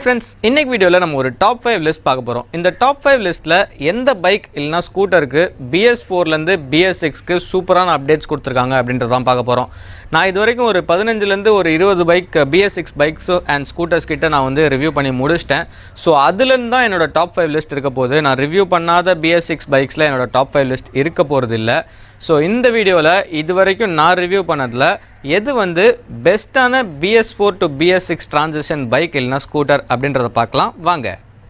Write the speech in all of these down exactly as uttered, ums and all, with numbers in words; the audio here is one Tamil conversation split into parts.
friends, இன்னைக்கு வீடியோல நம்ம ஒரு top five லிஸ்ட் பார்க்க போறோம். இந்த top five லிஸ்ட்ல எந்த பைக் இல்லனா ஸ்கூட்டருக்கு B S four ல இருந்து B S six க்கு சூப்பரான அப்டேட்ஸ் கொடுத்திருக்காங்க அப்படின்றத தான் பார்க்க போறோம். நான் இதுவரைக்கும் ஒரு பதினைந்து ல இருந்து ஒரு இருபது bike B S six bikes and scooters கிட்ட நான் வந்து ரிவ்யூ பண்ணி முடிச்சிட்டேன். சோ அதுல இருந்து தான் என்னோட top five லிஸ்ட் இருக்க போகுது. நான் ரிவ்யூ பண்ணாத B S six பைக்ஸ்ல என்னோட top five லிஸ்ட் இருக்க போறது இல்ல. சோ இந்த வீடியோல இதுவரைக்கும் நான் ரிவ்யூ பண்ணதுல எது வந்து பெஸ்டான B S four to B S six transition bike இல்லனா ஸ்கூட்டர் அப்படின்றத பார்க்கலாம் வாங்க.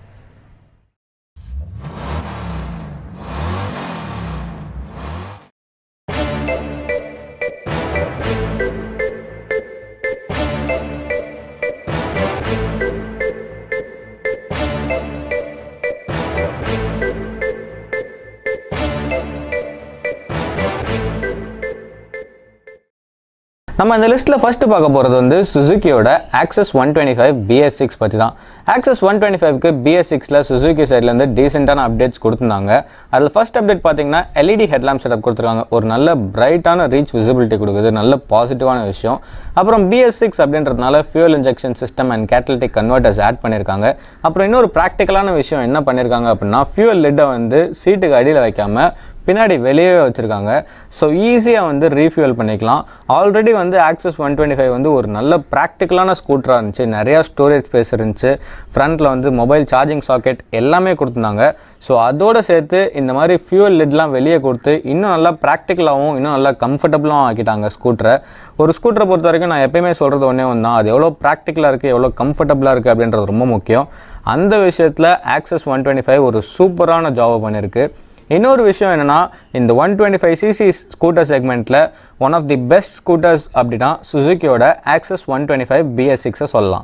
நம்ம இந்த லிஸ்ட்ல ஃபர்ஸ்ட் பார்க்க போறது வந்து சுசுகியோட Access one twenty-five B S six பத்தி தான். Access one twenty-five க்கு B S six ல சுசுகி சைடுல இருந்து டீசென்ட்டான அப்டேட்ஸ் கொடுத்திருந்தாங்க. அதுல ஃபர்ஸ்ட் அப்டேட் பாத்தீங்கன்னா L E D headlamp setup கொடுத்திருக்காங்க. ஒரு நல்ல பிரைட்டான ரீச் விசிபிலிட்டி கொடுக்குது. நல்ல பாசிட்டிவான விஷயம். அப்புறம் B S six அப்படின்றதுனால fuel injection system and catalytic converters add பண்ணிருக்காங்க. அப்புறம் இன்னொரு பிராக்டிகலான விஷயம் என்ன பண்ணிருக்காங்க அப்படின்னா fuel lid வந்து சீட்டுக்கு அடியில வைக்காம பின்னாடி வெளியே வச்சிருக்காங்க. ஸோ ஈஸியாக வந்து ரீஃபியூல் பண்ணிக்கலாம். ஆல்ரெடி வந்து Access one twenty-five வந்து ஒரு நல்ல ப்ராக்டிக்கலான ஸ்கூட்டராக இருந்துச்சு. நிறையா ஸ்டோரேஜ் ஸ்பேஸ் இருந்துச்சு. ஃப்ரண்ட்டில் வந்து மொபைல் சார்ஜிங் சாக்கெட் எல்லாமே கொடுத்துருந்தாங்க. ஸோ அதோடு சேர்த்து இந்த மாதிரி ஃபியூல் லிட்லாம் வெளியே கொடுத்து இன்னும் நல்லா ப்ராக்டிக்கலாகவும் இன்னும் நல்லா கம்ஃபர்டபுளாகவும் ஆக்கிட்டாங்க ஸ்கூட்டரை. ஒரு ஸ்கூட்டரை பொறுத்த வரைக்கும் நான் எப்பயுமே சொல்கிறது ஒன்றே ஒன்று தான், அது எவ்வளோ ப்ராக்டிக்கலாக இருக்குது எவ்வளோ கம்ஃபர்டபுளாக இருக்குது அப்படின்றது ரொம்ப முக்கியம். அந்த விஷயத்தில் Access one twenty-five ஒரு சூப்பரான ஜாபை பண்ணியிருக்கு. இன்னொரு விஷயம் என்னன்னா, இந்த one twenty-five C C scooter செக்மெண்ட்ல one of the best scooters அப்படின்னா சுசுகியோட Access one twenty-five B S six சொல்லலாம்.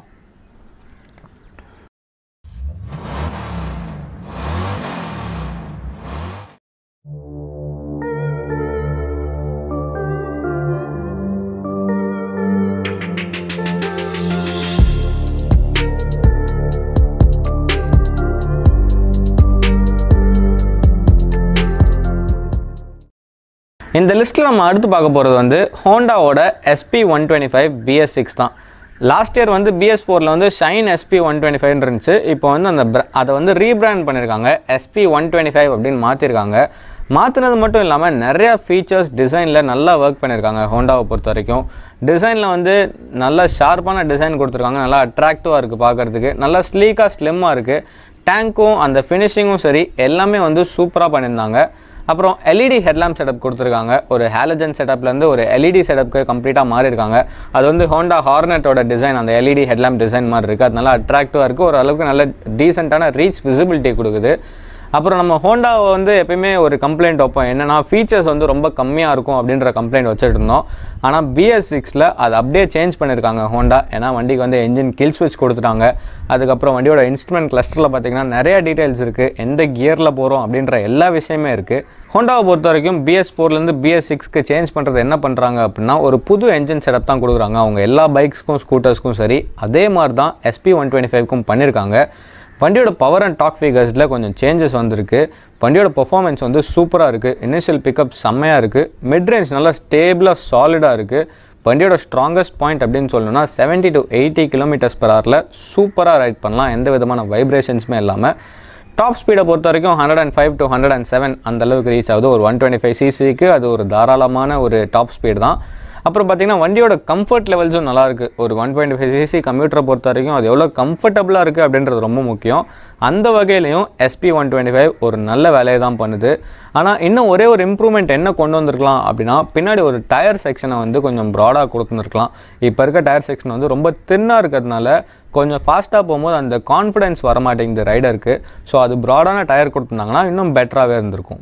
இந்த லிஸ்ட்டில் நம்ம அடுத்து பார்க்க போகிறது வந்து ஹோண்டாவோட S P one twenty-five B S six தான். லாஸ்ட் இயர் வந்து B S four ல வந்து shine S P one twenty-five இருந்துச்சு. இப்போ வந்து அந்த அதை வந்து ரீபிராண்ட் பண்ணியிருக்காங்க, S P one twenty-five அப்படின்னு மாற்றிருக்காங்க. மாற்றினது மட்டும் இல்லாமல் நிறையா ஃபீச்சர்ஸ் டிசைனில் நல்லா ஒர்க் பண்ணியிருக்காங்க. ஹோண்டாவை பொறுத்த வரைக்கும் டிசைனில் வந்து நல்ல ஷார்ப்பான டிசைன் கொடுத்துருக்காங்க. நல்லா அட்ராக்டிவாக இருக்குது பார்க்குறதுக்கு. நல்லா ஸ்லீக்காக ஸ்லிம்மாக இருக்குது. டேங்க்கும் அந்த ஃபினிஷிங்கும் சரி எல்லாமே வந்து சூப்பராக பண்ணியிருந்தாங்க. அப்புறம் L E D headlamp setup கொடுத்துருக்காங்க. ஒரு ஹாலஜன் செட்டப்லேருந்து ஒரு L E D செட்டப்க்கு கம்ப்ளீட்டாக மாறி இருக்காங்க. அது வந்து ஹோண்டா ஹார்னட்டோட டிசைன், அந்த L E D headlamp design மாதிரி இருக்குது. அது நல்லா அட்ராக்டிவாக இருக்குது. ஒரு அளவுக்கு நல்ல டீசெண்டான ரீச் விசிபிலிட்டி கொடுக்குது. அப்புறம் நம்ம ஹோண்டாவை வந்து எப்பயுமே ஒரு கம்ப்ளைண்ட் வைப்போம், என்னென்னா ஃபீச்சர்ஸ் வந்து ரொம்ப கம்மியாக இருக்கும் அப்படின்ற கம்ப்ளைண்ட் வச்சுட்டு இருந்தோம். ஆனால் B S six ல அது அப்படியே சேஞ்ச் பண்ணியிருக்காங்க ஹோண்டா. ஏன்னா வண்டிக்கு வந்து என்ஜின் கில் ஸ்விட்ச் கொடுத்துட்டாங்க. அதுக்கப்புறம் வண்டியோட இன்ஸ்ட்ருமெண்ட் கிளஸ்டரில் பார்த்திங்கன்னா நிறைய டீட்டெயில்ஸ் இருக்குது. எந்த கியரில் போகிறோம் அப்படின்ற எல்லா விஷயமே இருக்குது. ஹோண்டாவை பொறுத்த வரைக்கும் B S four லேருந்து B S six க்கு சேஞ்ச் பண்ணுறது என்ன பண்ணுறாங்க அப்படின்னா, ஒரு புது என்ஜின் செட்டப் தான் கொடுக்குறாங்க. அவங்க எல்லா பைக்ஸ்க்கும் ஸ்கூட்டர்ஸ்க்கும் சரி அதே மாதிரி தான் S P one twenty-five க்கும் பண்ணியிருக்காங்க. வண்டியோட பவர் அண்ட் டாக் ஃபிகர்ஸில் கொஞ்சம் சேஞ்சஸ் வந்திருக்கு. வண்டியோட பெர்ஃபார்மன்ஸ் வந்து சூப்பராக இருக்குது. இனிஷியல் பிக்கப் செம்மையாக இருக்குது. மிட் ரேஞ்ச் நல்லா ஸ்டேபிளாக சாலிடாக இருக்குது. வண்டியோட ஸ்ட்ராங்கஸ்ட் பாயிண்ட் அப்படின்னு சொல்லணும்னா seventy to eighty kilometres per ஹவரில் சூப்பராக ரைட் பண்ணலாம், எந்த விதமான வைப்ரேஷன்ஸுமே இல்லாமல். டாப் ஸ்பீடை பொறுத்த வரைக்கும் hundred and five to hundred and seven அந்தளவுக்கு ரீச் ஆகுது. ஒரு ஒன் டுவெண்ட்டி ஃபைவ் சிசிக்கு அது ஒரு தாராளமான ஒரு டாப் ஸ்பீடு தான். அப்புறம் பார்த்திங்கன்னா வண்டியோட கம்ஃபர்ட் லெவல்ஸும் நல்லாயிருக்கு. ஒரு ஒன் டுவெண்ட்டி ஃபைவ் சிசி கம்ப்யூட்டரை பொறுத்த வரைக்கும் அது எவ்வளோ கம்ஃபர்டபுளாக இருக்குது அப்படின்றது ரொம்ப முக்கியம். அந்த வகையிலையும் S P one twenty-five ஒரு நல்ல வேலையை தான் பண்ணுது. ஆனால் இன்னும் ஒரே ஒரு இம்ப்ரூவ்மெண்ட் என்ன கொண்டு வந்திருக்கலாம் அப்படின்னா, பின்னாடி ஒரு டயர் செக்ஷனை வந்து கொஞ்சம் ப்ராடாக கொடுத்துருக்கலாம். இப்போ இருக்க டயர் செக்ஷன் வந்து ரொம்ப தின்னாக இருக்கிறதுனால கொஞ்சம் ஃபாஸ்ட்டாக போகும்போது அந்த கான்ஃபிடென்ஸ் வரமாட்டேங்குது ரைடருக்கு. ஸோ அது ப்ராடான டயர் கொடுத்துருந்தாங்கன்னா இன்னும் பெட்டராகவே இருந்திருக்கும்.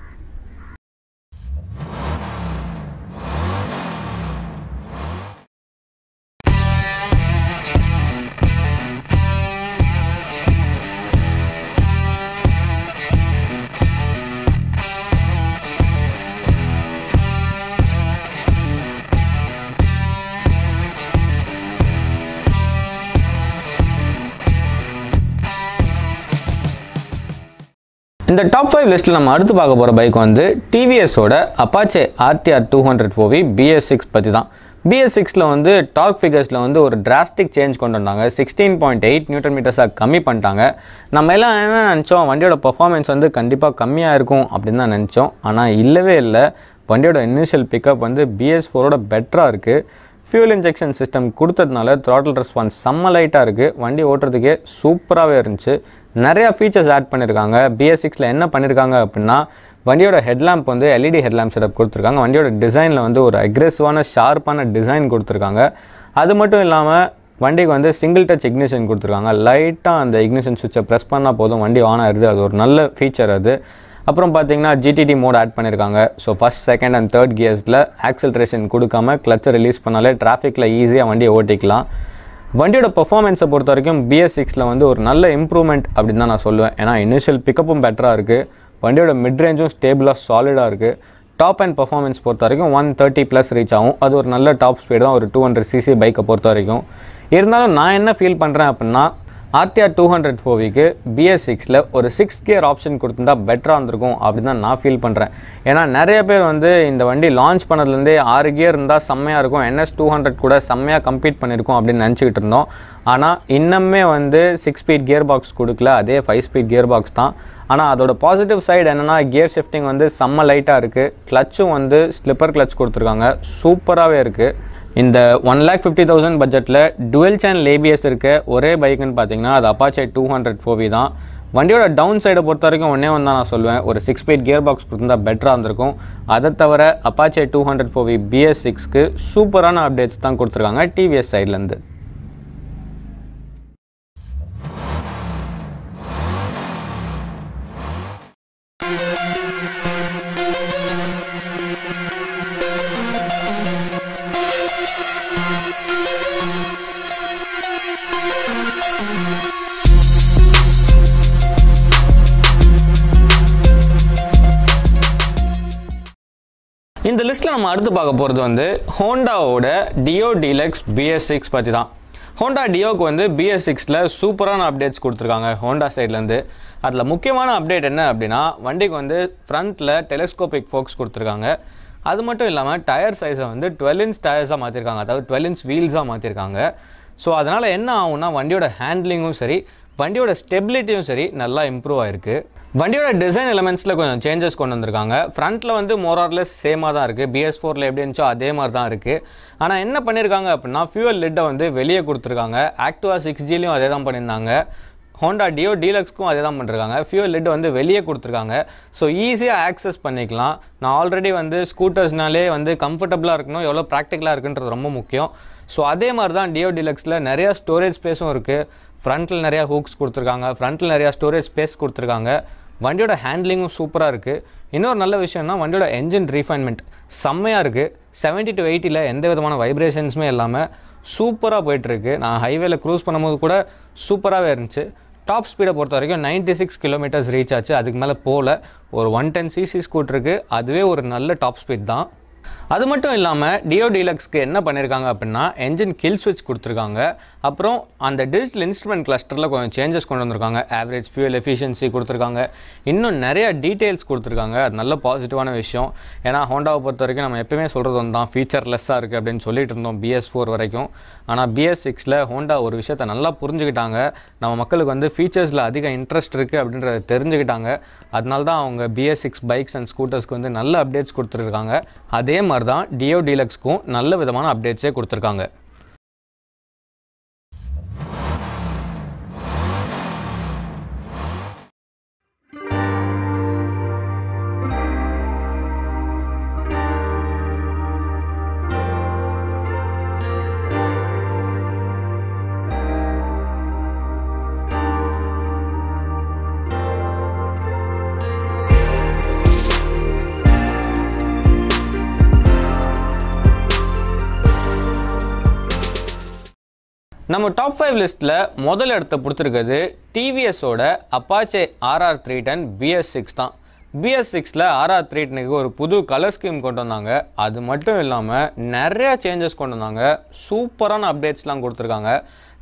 இந்த டாப் five லிஸ்ட்டில் நம்ம அடுத்து பார்க்க போகிற பைக் வந்து T V S ஓட Apache R T R two hundred four V B S six பற்றி தான். B S six ல வந்து டார்க் ஃபிகர்ஸில் வந்து ஒரு டிராஸ்டிக் சேஞ்ச் கொண்டு வந்தாங்க. சிக்ஸ்டீன் பாயிண்ட் எயிட் நியூட்டன் மீட்டர்ஸாக கம்மி பண்ணிட்டாங்க. நம்ம எல்லாம் என்ன நினச்சோம், வண்டியோட பர்ஃபார்மன்ஸ் வந்து கண்டிப்பாக கம்மியாக இருக்கும் அப்படின்னு தான் நினச்சோம். ஆனால் இல்லவே இல்லை. வண்டியோட இனிஷியல் பிக்கப் வந்து B S four ஓட பெட்டராக இருக்குது. ஃபியூல் இன்ஜெக்ஷன் சிஸ்டம் கொடுத்ததுனால த்ராட்டில் ரெஸ்பான்ஸ் செம்ம லைட்டாக இருக்குது. வண்டி ஓட்டுறதுக்கே சூப்பராகவே இருந்துச்சு. நிறையா ஃபீச்சர்ஸ் ஆட் பண்ணியிருக்காங்க. B S six ல என்ன பண்ணியிருக்காங்க அப்படின்னா, வண்டியோட ஹெட்லாம்ப் வந்து L E D headlamp setup கொடுத்துருக்காங்க. வண்டியோட டிசைனில் வந்து ஒரு அக்ரெசிவான ஷார்ப்பான டிசைன் கொடுத்துருக்காங்க. அது மட்டும் இல்லாமல் வண்டிக்கு வந்து சிங்கிள் டச் இக்னிஷன் கொடுத்துருக்காங்க. லைட்டாக அந்த இக்னிஷன் சுவிட்சை ப்ரெஸ் பண்ணால் போதும் வண்டி ஆன் ஆகிடுது. அது ஒரு நல்ல ஃபீச்சர் அது. அப்புறம் பார்த்தீங்கன்னா G T D mode add பண்ணியிருக்காங்க. So first second and third கியர்ஸில் ஆக்சலரேஷன் கொடுக்காம கிளச்சை ரிலீஸ் பண்ணாலே டிராஃபிக்கில் ஈஸியாக வண்டியை ஓட்டிக்கலாம். வண்டியோட பர்ஃபார்மன்ஸை பொறுத்த வரைக்கும் B S six ல வந்து ஒரு நல்ல இம்ப்ரூவ்மெண்ட் அப்படின்னு தான் நான் சொல்லுவேன். ஏன்னா இனிஷியல் பிக்கப்பும் பெட்டராக இருக்குது. வண்டியோட மிட் ரேஞ்சும் ஸ்டேபிளாக சாலிடாக இருக்குது. டாப் அண்ட் பர்ஃபார்மன்ஸ் பொறுத்த வரைக்கும் ஒன் தேர்ட்டி ப்ளஸ் ரீச் ஆகும். அது ஒரு நல்ல டாப் ஸ்பீடு தான் ஒரு டூ ஹண்ட்ரட் சிசி பைக்கை பொறுத்த வரைக்கும். இருந்தாலும் நான் என்ன ஃபீல் பண்ணுறேன் அப்படின்னா, R T R two hundred four விக்கு B S six ல ஒரு சிக்ஸ் கியர் ஆப்ஷன் கொடுத்துருந்தா பெட்டராக இருந்திருக்கும் அப்படின்னு தான் நான் ஃபீல் பண்ணுறேன். ஏன்னா நிறைய பேர் வந்து இந்த வண்டி லான்ச் பண்ணதுலேருந்தே ஆறு கியர் இருந்தால் செம்மையாக இருக்கும், N S டூ ஹண்ட்ரட் கூட செம்மையாக கம்பீட் பண்ணியிருக்கோம் அப்படின்னு நினச்சிக்கிட்டு இருந்தோம். ஆனால் இன்னுமே வந்து சிக்ஸ் ஸ்பீட் கியர் பாக்ஸ் கொடுக்கல, அதே ஃபைவ் ஸ்பீட் கியர் பாக்ஸ் தான். ஆனால் அதோட பாசிட்டிவ் சைடு என்னென்னா, கியர் ஷிஃப்டிங் வந்து செம்ம லைட்டாக இருக்குது. கிளச்சும் வந்து ஸ்லிப்பர் கிளச் கொடுத்துருக்காங்க, சூப்பராகவே இருக்குது. இந்த ஒன் லேக் ஃபிஃப்டி தௌசண்ட் பட்ஜெட்டில் dual channel A B S இருக்க ஒரே பைக்குன்னு பார்த்தீங்கன்னா அது Apache two hundred four V தான். வண்டியோட டவுன் சைடை பொறுத்த வரைக்கும் ஒன்றே ஒன்று தான் நான் சொல்லுவேன், ஒரு சிக்ஸ் ஸ்பீட் கியர் பாக்ஸ் கொடுத்துருந்தா பெட்டராக இருந்திருக்கும். அதை தவிர Apache two hundred four V B S six க்கு சூப்பரான அப்டேட்ஸ் தான் கொடுத்துருக்காங்க T V S சைட்லேருந்து. இந்த லிஸ்ட்டில் நம்ம அடுத்து பார்க்க போகிறது வந்து ஹோண்டாவோட Dio deluxe B S six பற்றி தான். ஹோண்டா டியோக்கு வந்து B S six ல சூப்பரான அப்டேட்ஸ் கொடுத்துருக்காங்க ஹோண்டா சைட்லேருந்து. அதில் முக்கியமான அப்டேட் என்ன அப்படின்னா, வண்டிக்கு வந்து ஃப்ரண்ட்டில் டெலிஸ்கோபிக் ஃபோக்ஸ் கொடுத்துருக்காங்க. அது மட்டும் இல்லாமல் டயர் சைஸை வந்து டுவெல் இன்ச் டயர்ஸாக மாற்றிருக்காங்க, அதாவது டுவெல் இன்ச் வீல்ஸாக மாற்றிருக்காங்க. ஸோ அதனால் என்ன ஆகும்னா, வண்டியோட ஹேண்ட்லிங்கும் சரி வண்டியோட ஸ்டெபிலிட்டியும் சரி நல்லா இம்ப்ரூவ் ஆகிருக்கு. வண்டியோட டிசைன் எலிமெண்ட்ஸில் கொஞ்சம் சேஞ்சஸ் கொண்டு வந்திருக்காங்க. ஃப்ரண்ட்டில் வந்து மோரார்லெஸ் சேமாக தான் இருக்குது, B S four ல எப்படி இருந்துச்சோ அதே மாதிரி தான் இருக்குது. ஆனால் என்ன பண்ணியிருக்காங்க அப்படின்னா, ஃபியூவல் லிட்டை வந்து வெளியே கொடுத்துருக்காங்க. ஆக்டிவா சிக்ஸ் ஜிலையும் அதே தான் பண்ணியிருந்தாங்க. ஹோண்டா டியோ டீலக்ஸ்க்கும் அதே தான் பண்ணிருக்காங்க. ஃபியூவல் லிட் வந்து வெளியே கொடுத்துருக்காங்க. ஸோ ஈஸியாக ஆக்சஸ் பண்ணிக்கலாம். நான் ஆல்ரெடி வந்து ஸ்கூட்டர்ஸ்னாலே வந்து கம்ஃபர்டபுளாக இருக்கணும், எவ்வளோ ப்ராக்டிக்கலாக இருக்குன்றது ரொம்ப முக்கியம். ஸோ அதே மாதிரி தான் டியோ டீலக்ஸில் நிறையா ஸ்டோரேஜ் ஸ்பேஸும் இருக்குது. ஃப்ரண்ட்டில் நிறையா ஹூக்ஸ் கொடுத்துருக்காங்க, ஃப்ரண்ட்டில் நிறையா ஸ்டோரேஜ் ஸ்பேஸ் கொடுத்துருக்காங்க. வண்டியோட ஹேண்ட்லிங்கும் சூப்பராக இருக்குது. இன்னொரு நல்ல விஷயம்னா, வண்டியோட என்ஜின் ரீஃபைன்மெண்ட் செம்மையாக இருக்குது. செவன்ட்டி டு எயிட்டியில் எந்த விதமான வைப்ரேஷன்ஸுமே இல்லாமல் சூப்பராக போயிட்டுருக்கு. நான் ஹைவேல க்ரூஸ் பண்ணும்போது கூட சூப்பராகவே இருந்துச்சு. டாப் ஸ்பீடை பொறுத்த வரைக்கும் நைன்ட்டி சிக்ஸ் கிலோமீட்டர்ஸ் ரீச் ஆச்சு. அதுக்கு மேலே போகல. ஒரு ஒன் டென் சிசி ஸ்கூட்டருக்கு அதுவே ஒரு நல்ல டாப் ஸ்பீட் தான். அது மட்டும் இல்லாமல் டியோ டீலக்ஸ்க்கு என்ன பண்ணியிருக்காங்க அப்படின்னா, என்ஜின் கில் ஸ்விட்ச் கொடுத்துருக்காங்க. அப்புறம் அந்த டிஜிட்டல் இன்ஸ்ட்ருமெண்ட் கிளஸ்டரில் கொஞ்சம் சேஞ்சஸ் கொண்டு வந்திருக்காங்க. ஆவரேஜ் ஃபியூல் எஃபிஷியன்சி கொடுத்துருக்காங்க. இன்னும் நிறைய டீட்டெயில்ஸ் கொடுத்துருக்காங்க. அது நல்ல பாசிட்டிவான விஷயம். ஏன்னா ஹோண்டாவை பொறுத்த வரைக்கும் நம்ம எப்பயுமே சொல்கிறது ஒன்று தான், ஃபீச்சர் லெஸ்ஸாக இருக்குது அப்படின்னு சொல்லிட்டு இருந்தோம் B S four வரைக்கும். ஆனால் B S six ல ஹோண்டா ஒரு விஷயத்தை நல்லா புரிஞ்சுக்கிட்டாங்க. நம்ம மக்களுக்கு வந்து ஃபீச்சர்ஸில் அதிக இன்ட்ரெஸ்ட் இருக்குது அப்படின்றத தெரிஞ்சுக்கிட்டாங்க. அதனால தான் அவங்க B S six bikes and ஸ்கூட்டர்ஸ்க்கு வந்து நல்ல அப்டேட்ஸ் கொடுத்துருக்காங்க. அதே மாதிரி தான் டியோ டீலக்ஸ்க்கும் நல்ல விதமான அப்டேட்ஸே கொடுத்துருக்காங்க. நம்ம டாப் ஃபைவ் லிஸ்ட்டில் முதல் இடத்த பிடிச்சிருக்கிறது T V S ஓட Apache R R three ten B S six தான். B S six ல R R த்ரீ டென்னுக்கு ஒரு புது கலர் ஸ்கீம் கொண்டு வந்தாங்க. அது மட்டும் இல்லாமல் நிறையா சேஞ்சஸ் கொண்டு வந்தாங்க. சூப்பரான அப்டேட்ஸ்லாம் கொடுத்துருக்காங்க.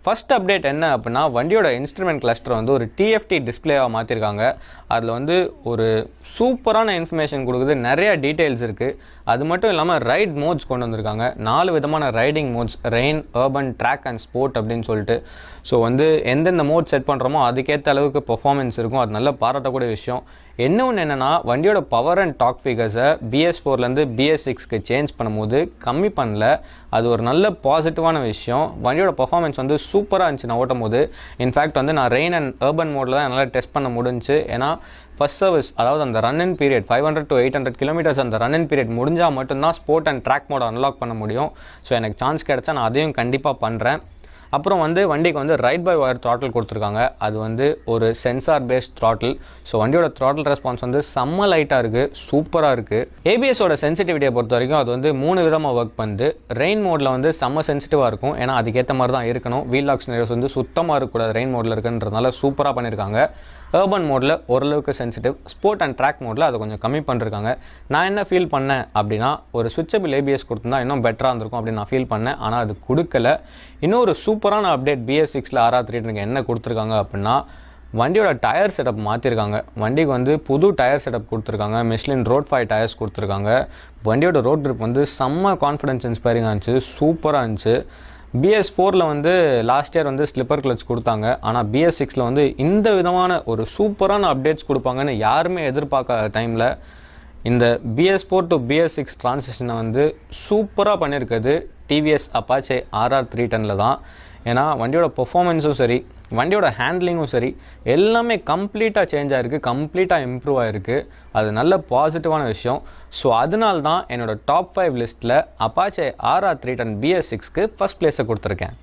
ஃபர்ஸ்ட் அப்டேட் என்ன அப்படின்னா வண்டியோட இன்ஸ்ட்ருமெண்ட் கிளஸ்டர் வந்து ஒரு டிஎஃப்டி டிஸ்பிளேவாக மாற்றிருக்காங்க. அதில் வந்து ஒரு சூப்பரான இன்ஃபர்மேஷன் கொடுக்குது, நிறைய டீட்டெயில்ஸ் இருக்குது. அது மட்டும் இல்லாமல் ரைட் மோட்ஸ் கொண்டு வந்திருக்காங்க. நாலு விதமான riding modes, rain, urban, track and sport அப்படின்னு சொல்லிட்டு. ஸோ வந்து எந்தெந்த மோட் செட் பண்ணுறோமோ அதுக்கேற்ற அளவுக்கு பெர்ஃபார்மன்ஸ் இருக்கும். அது நல்ல பாராட்டக்கூடிய விஷயம். இன்னொன்று என்னென்னா வண்டியோட பவர் அண்ட் டாக் ஃபிகர்ஸை பிஎஸ் ஃபோர்லேருந்து பிஎஸ் சிக்ஸ்க்கு சேஞ்ச் பண்ணும்போது கம்மி பண்ணல. அது ஒரு நல்ல பாசிட்டிவான விஷயம். வண்டியோட பர்ஃபார்மன்ஸ் வந்து சூப்பராக இருந்துச்சு நான் ஓட்டும் போது. இன்ஃபேக்ட் வந்து நான் ரெயின் அண்ட் அர்பன் மோடில் தான் என்னால் டெஸ்ட் பண்ண முடிஞ்சு. ஏன்னா ஃபர்ஸ்ட் சர்வீஸ், அதாவது அந்த run in period five hundred to eight hundred kilometres அந்த ரன் இன் பீரியட் முடிஞ்சால் மட்டும்தான் ஸ்போர்ட் அண்ட் ட்ராக் மோட அன்லாக் பண்ண முடியும். ஸோ எனக்கு சான்ஸ் கிடச்சா நான் அதையும் கண்டிப்பாக பண்ணுறேன். அப்புறம் வந்து வண்டிக்கு வந்து ரைட் பை ஒயர் த்ராட்டில் கொடுத்துருக்காங்க. அது வந்து ஒரு சென்சார் பேஸ்ட் த்ராட்டில். ஸோ வண்டியோட த்ராட்டில் ரெஸ்பான்ஸ் வந்து செம்ம லைட்டாக இருக்குது, சூப்பராக இருக்குது. ஏபிஎஸோட சென்சிட்டிவிட்டியை பொறுத்த வரைக்கும் அது வந்து மூணு விதமாக ஒர்க் பண்ணுது. ரெயின் மோடில் வந்து செம்ம சென்சிட்டிவாக இருக்கும், ஏன்னா அதுக்கேற்ற மாதிரி தான் இருக்கணும். வீல் லாக் ஸ்னேர்ஸ் வந்து சுத்தமாக இருக்கக்கூடாது ரெயின் மோடில் இருக்குன்றதுனால சூப்பராக பண்ணியிருக்காங்க. அர்பன் மோடில் ஓரளவுக்கு சென்சிட்டிவ், ஸ்போர்ட் அண்ட் ட்ராக் மோடில் அதை கொஞ்சம் கம்மி பண்ணிருக்காங்க. நான் என்ன ஃபீல் பண்ணேன் அப்படின்னா ஒரு ஸ்விட்சபிள் ஏபிஎஸ் கொடுத்துருந்தா இன்னும் பெட்டராக இருந்திருக்கும் அப்படின்னு நான் ஃபீல் பண்ணேன். ஆனால் அது கொடுக்கல. இன்னொரு சூப்பரான அப்டேட் பிஎஸ் சிக்ஸில் ஆர்ஆர் த்ரீ என்ன கொடுத்துருக்காங்க அப்படின்னா வண்டியோட டயர் செட்டப் மாற்றிருக்காங்க. வண்டிக்கு வந்து புது டயர் செட்டப் கொடுத்துருக்காங்க. மிஷ்லின் ரோட் ஃபைவ் டயர்ஸ் கொடுத்துருக்காங்க. வண்டியோட ரோட் ட்ரிப் வந்து செம்ம கான்ஃபிடன்ஸ் இன்ஸ்பைரிங்காக இருந்துச்சு, சூப்பராக இருந்துச்சு. பிஎஸ் ஃபோரில் வந்து லாஸ்ட் இயர் வந்து ஸ்லிப்பர் கிளச் கொடுத்தாங்க. ஆனால் பிஎஸ் சிக்ஸில் வந்து இந்த விதமான ஒரு சூப்பரான அப்டேட்ஸ் கொடுப்பாங்கன்னு யாருமே எதிர்பார்க்காத டைமில் இந்த BS four to BS six ட்ரான்சிஷனை வந்து சூப்பராக பண்ணியிருக்குது டிவிஎஸ் அப்பாச்சே ஆர்ஆர் த்ரீ டெனில் தான். ஏன்னா வண்டியோட பெர்ஃபார்மன்ஸும் சரி, வண்டியோட ஹேண்ட்லிங்கும் சரி, எல்லாமே கம்ப்ளீட்டாக சேஞ்ச் ஆகிருக்கு, கம்ப்ளீட்டாக இம்ப்ரூவ் ஆகிருக்கு. அது நல்ல பாசிட்டிவான விஷயம். ஸோ அதனால தான் என்னோட டாப் ஃபைவ் லிஸ்ட்டில் Apache RR three ten BS சிக்ஸ்க்கு ஃபஸ்ட் பிளேஸை கொடுத்துருக்கேன்.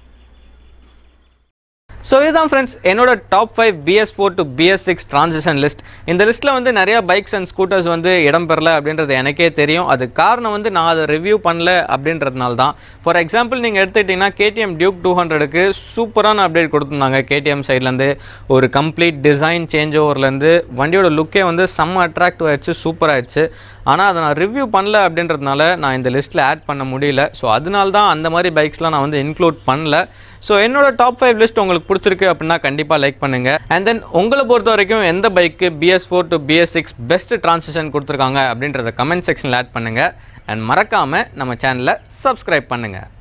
ஸோ இதுதான் ஃப்ரெண்ட்ஸ் என்னோட top five BS four to BS six transition list. இந்த லிஸ்ட்டில் வந்து நிறையா பைக்ஸ் அண்ட் ஸ்கூட்டர்ஸ் வந்து இடம் பெறல அப்படின்றது எனக்கே தெரியும். அது காரணம் வந்து நான் அதை ரிவ்யூ பண்ணல அப்படின்றதுனால தான். ஃபார் எக்ஸாம்பிள் நீங்கள் எடுத்துக்கிட்டிங்கன்னா கேடிஎம் டியூக் டூ ஹண்ட்ரடுக்கு சூப்பரான அப்டேட் கொடுத்துருந்தாங்க கேடிஎம் சைட்லேருந்து. ஒரு கம்ப்ளீட் டிசைன் சேஞ்ச் ஓவர்லேருந்து வண்டியோட லுக்கே வந்து செம்ம அட்ராக்டிவ் ஆகிடுச்சு, சூப்பர் ஆகிடுச்சு. ஆனால் அதை நான் ரிவ்யூ பண்ணல அப்படின்றதுனால நான் இந்த லிஸ்ட்டில் ஆட் பண்ண முடியல. ஸோ அதனால தான் அந்த மாதிரி பைக்ஸ்லாம் நான் வந்து இன்க்ளூட் பண்ணல. ஸோ என்னோட டாப் ஃபைவ் லிஸ்ட் உங்களுக்கு பிடிச்சிருக்கு அப்படின்னா கண்டிப்பாக லைக் பண்ணுங்கள். அண்ட் தென் உங்களை பொறுத்த வரைக்கும் எந்த bike BS four to BS six best transition கொடுத்துருக்காங்க அப்படின்றத கமெண்ட் செக்ஷனில் ஆட் பண்ணுங்கள். அண்ட் மறக்காமல் நம்ம சேனலை சப்ஸ்கிரைப் பண்ணுங்கள்.